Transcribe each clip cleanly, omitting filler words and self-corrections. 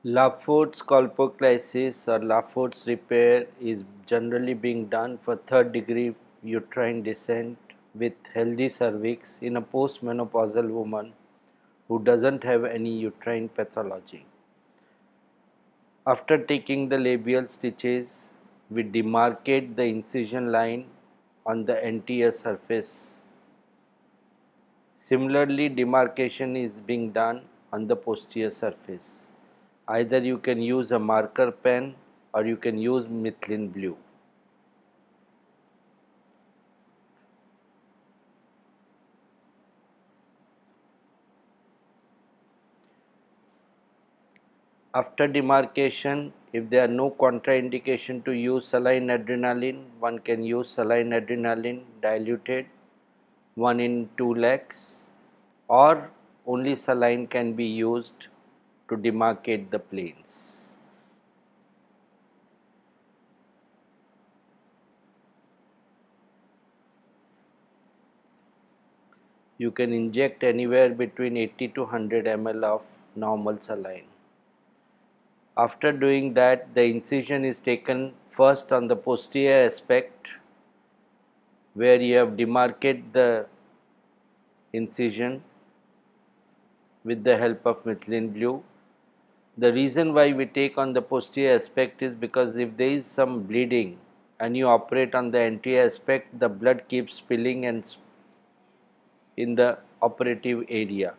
Lafort's colpoclysis or Lafort's repair is generally being done for third degree uterine descent with healthy cervix in a postmenopausal woman who doesn't have any uterine pathology. After taking the labial stitches, we demarcate the incision line on the anterior surface. Similarly, demarcation is being done on the posterior surface. Either you can use a marker pen or you can use methylene blue. After demarcation, if there are no contraindication to use saline adrenaline, one can use saline adrenaline diluted 1 in 2 lakhs, or only saline can be used to demarcate the planes. You can inject anywhere between 80 to 100 ml of normal saline. After doing that, the incision is taken first on the posterior aspect where you have demarcated the incision with the help of methylene blue. The reason why we take on the posterior aspect is because if there is some bleeding and you operate on the anterior aspect, the blood keeps spilling and in the operative area.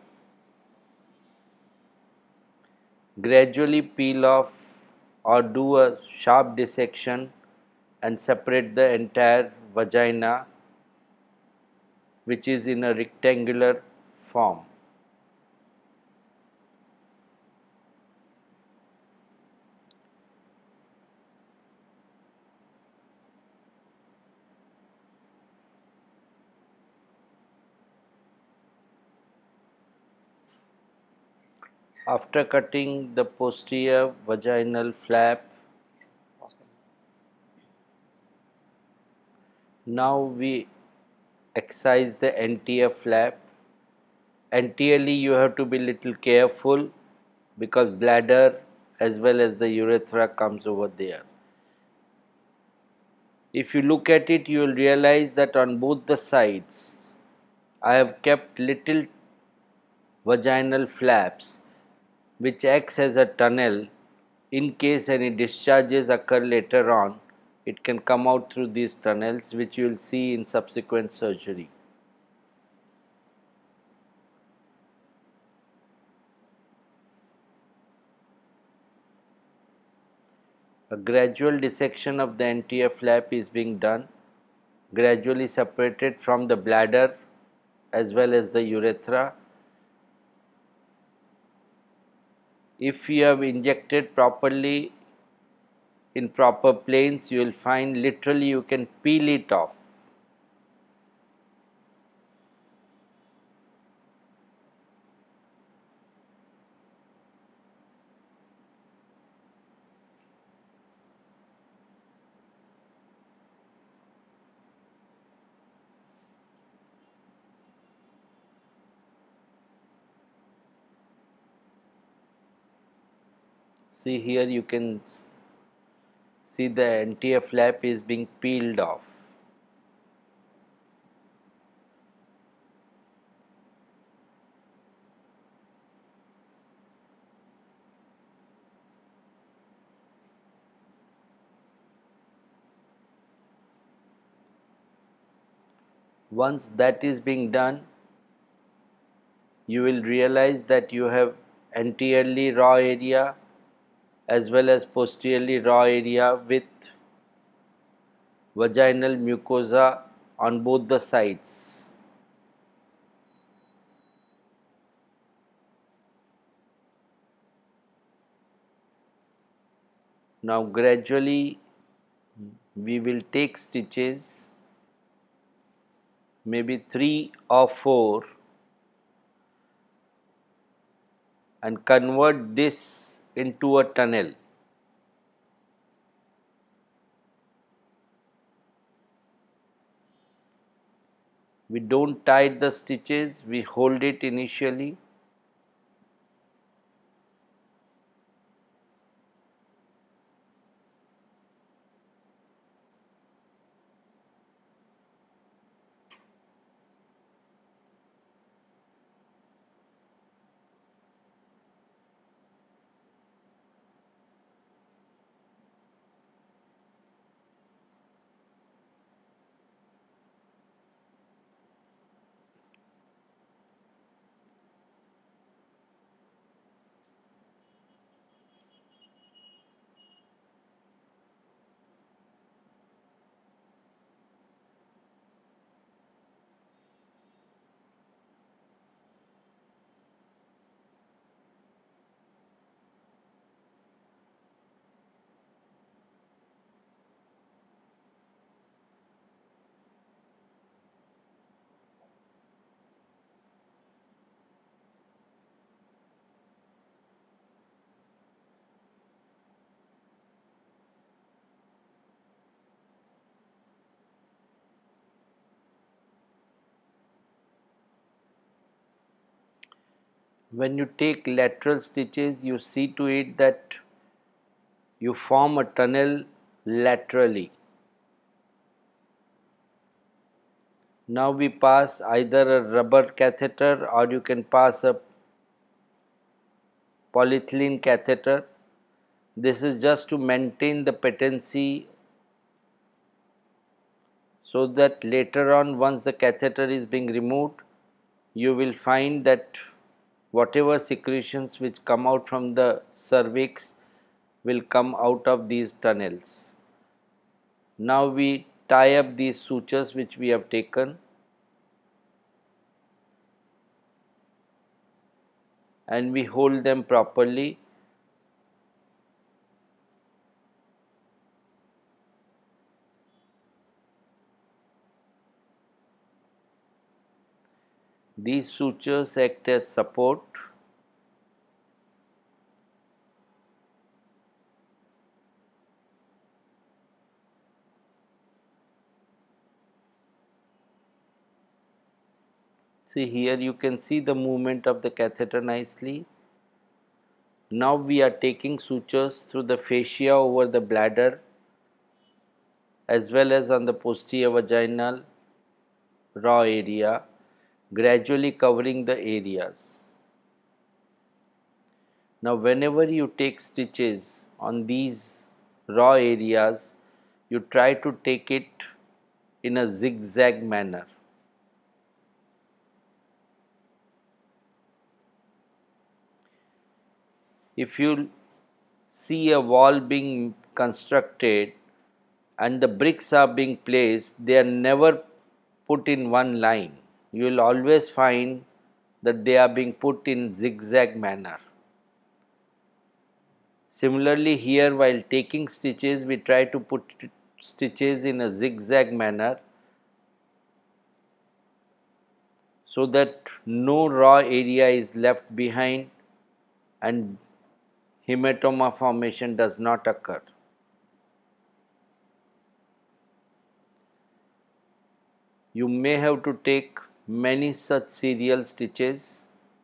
Gradually peel off or do a sharp dissection and separate the entire vagina, which is in a rectangular form. After cutting the posterior vaginal flap, now we excise the anterior flap. Anteriorly you have to be little careful because bladder as well as the urethra comes over there. If you look at it, you will realize that on both the sides I have kept little vaginal flaps which acts as a tunnel. In case any discharges occur later on, it can come out through these tunnels, which you will see in subsequent surgery. A gradual dissection of the anterior flap is being done, gradually separated from the bladder as well as the urethra. If you have injected properly in proper planes, you will find literally you can peel it off. See here, you can see the anterior flap is being peeled off. Once that is being done, you will realize that you have anteriorly raw area as well as posteriorly raw area with vaginal mucosa on both the sides. Now gradually we will take stitches, maybe 3 or 4, and convert this into a tunnel. We don't tie the stitches, we hold it initially. When you take lateral stitches, you see to it that you form a tunnel laterally. Now we pass either a rubber catheter or you can pass a polyethylene catheter. This is just to maintain the patency, so that later on, once the catheter is being removed, you will find that whatever secretions which come out from the cervix will come out of these tunnels. Now we tie up these sutures which we have taken, and we hold them properly. These sutures act as support. See, here you can see the movement of the catheter nicely. Now we are taking sutures through the fascia over the bladder as well as on the posterior vaginal raw area, gradually covering the areas. Now whenever you take stitches on these raw areas, you try to take it in a zigzag manner. If you see a wall being constructed and the bricks are being placed, they are never put in one line. You will always find that they are being put in zigzag manner. Similarly, here while taking stitches, we try to put stitches in a zigzag manner so that no raw area is left behind and hematoma formation does not occur. You may have to take many such serial stitches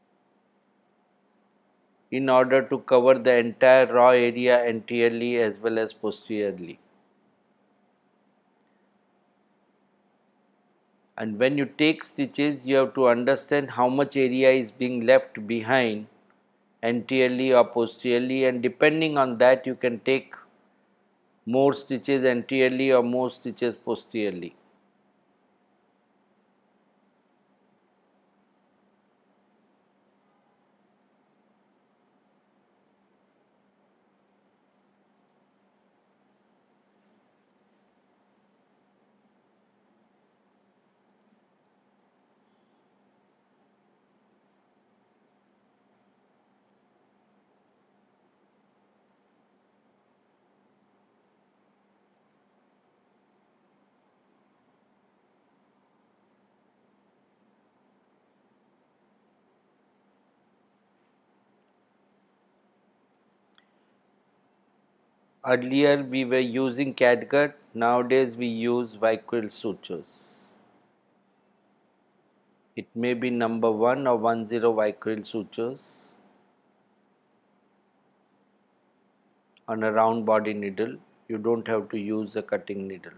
in order to cover the entire raw area anteriorly as well as posteriorly. And when you take stitches, you have to understand how much area is being left behind anteriorly or posteriorly, and depending on that you can take more stitches anteriorly or more stitches posteriorly. Earlier we were using catgut, nowadays we use Vicryl sutures. It may be number 1 or 10 Vicryl sutures on a round body needle. You don't have to use a cutting needle.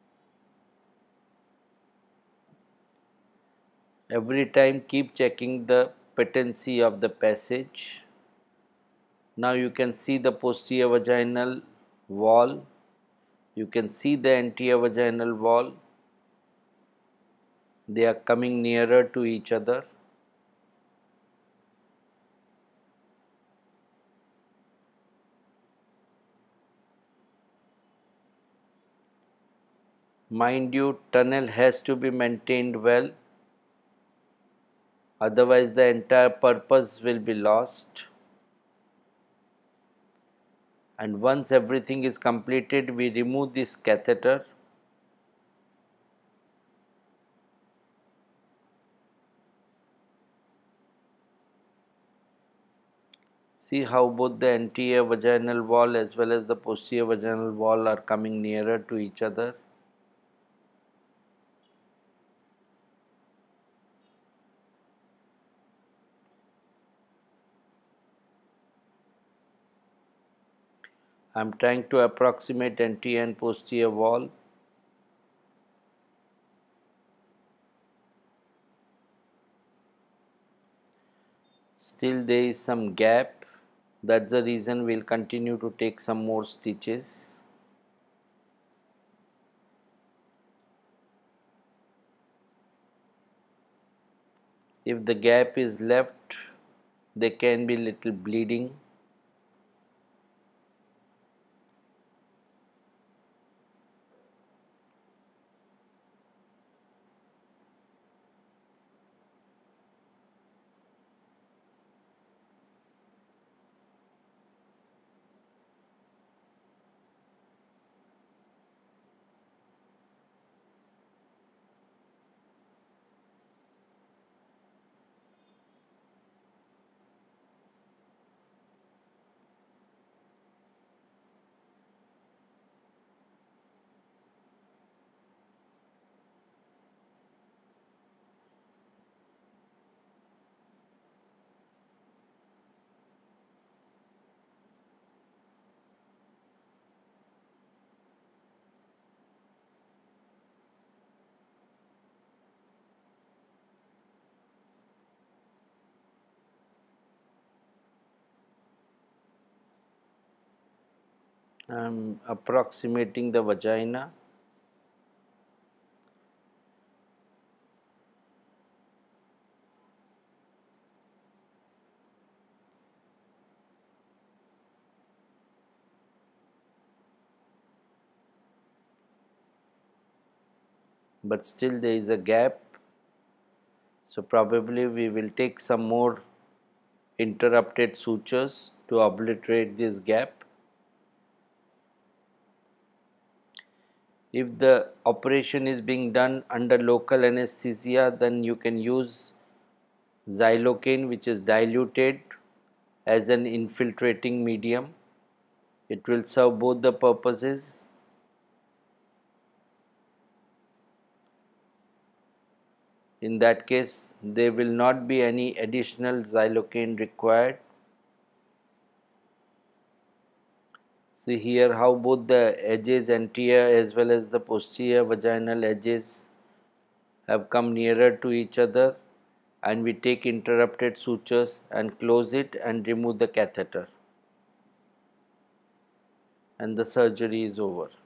Every time keep checking the patency of the passage. Now you can see the posterior vaginal wall, you can see the anterior vaginal wall, they are coming nearer to each other. Mind you, tunnel has to be maintained well, otherwise the entire purpose will be lost. And once everything is completed, we remove this catheter. See how both the anterior vaginal wall as well as the posterior vaginal wall are coming nearer to each other. I am trying to approximate anterior and posterior wall. Still there is some gap. That's the reason we'll continue to take some more stitches. If the gap is left, there can be little bleeding. I'm approximating the vagina. But still there is a gap, so probably we will take some more interrupted sutures to obliterate this gap. If the operation is being done under local anesthesia, then you can use xylocaine, which is diluted, as an infiltrating medium. It will serve both the purposes. In that case, there will not be any additional xylocaine required. See here how both the edges, anterior as well as the posterior vaginal edges, have come nearer to each other, and we take interrupted sutures and close it and remove the catheter, and the surgery is over.